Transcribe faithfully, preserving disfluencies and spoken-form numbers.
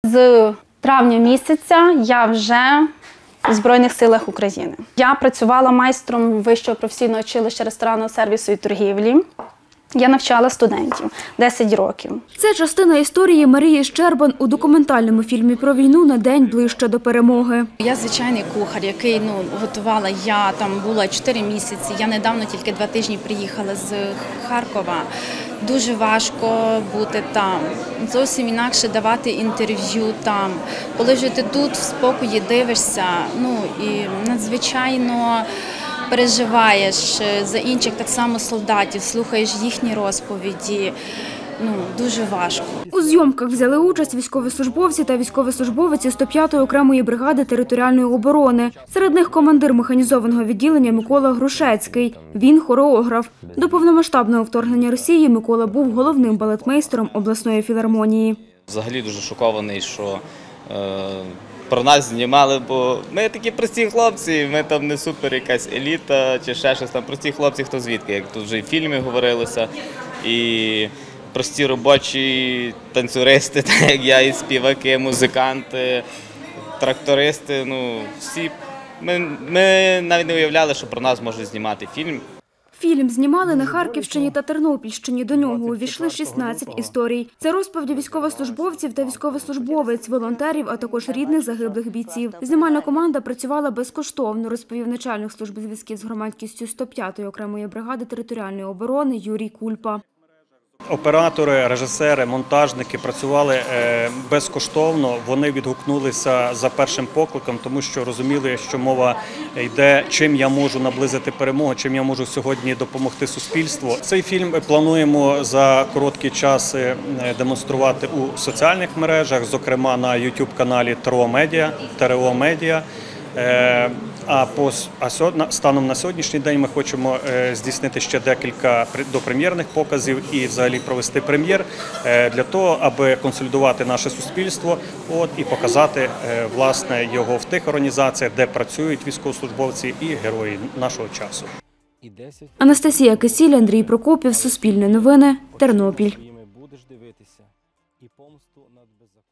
З травня місяця я вже в Збройних силах України. Я працювала майстром Вищого професійного училища ресторанного сервісу і торгівлі. Я навчала студентів десять років. Це частина історії Марії Щербан у документальному фільмі про війну «На день ближче до перемоги». Я звичайний кухар, який ну, готувала я, там була чотири місяці. Я недавно тільки два тижні приїхала з Харкова. Дуже важко бути там, зовсім інакше давати інтерв'ю там. Коли вже ти тут в спокої дивишся, ну і надзвичайно переживаєш за інших так само солдатів, слухаєш їхні розповіді. Ну, дуже важко. У зйомках взяли участь військовослужбовці та військовослужбовиці сто п'ятої окремої бригади територіальної оборони. Серед них командир механізованого відділення Микола Грушецький. Він хореограф. До повномасштабного вторгнення Росії Микола був головним балетмейстером обласної філармонії. Взагалі дуже шокований, що е, про нас знімали, бо ми такі прості хлопці, ми там не супер якась еліта чи ще щось там. Прості хлопці, хто звідки, як тут вже і в фільмі говорилося. І прості робочі танцюристи, так як я, і співаки, музиканти, трактористи. Ну, всі. Ми, ми навіть не уявляли, що про нас можуть знімати фільм. Фільм знімали на Харківщині та Тернопільщині. До нього увійшли шістнадцять історій. Це розповіді військовослужбовців та військовослужбовець, волонтерів, а також рідних загиблих бійців. Знімальна команда працювала безкоштовно, розповів начальник служби зв'язків з громадськістю сто п'ятої окремої бригади територіальної оборони Юрій Кульпа. Оператори, режисери, монтажники працювали безкоштовно, вони відгукнулися за першим покликом, тому що розуміли, що мова йде, чим я можу наблизити перемогу, чим я можу сьогодні допомогти суспільству. Цей фільм плануємо за короткий час демонструвати у соціальних мережах, зокрема на ютуб-каналі ТРО Медіа, ТРО Медіа. А по а станом на сьогоднішній день ми хочемо здійснити ще декілька допрем'єрних показів і взагалі провести прем'єр для того, аби консолідувати наше суспільство, от і показати власне його в тих організаціях, де працюють військовослужбовці і герої нашого часу. Анастасія Кисіль, Андрій Прокопів, Суспільне новини, Тернопіль.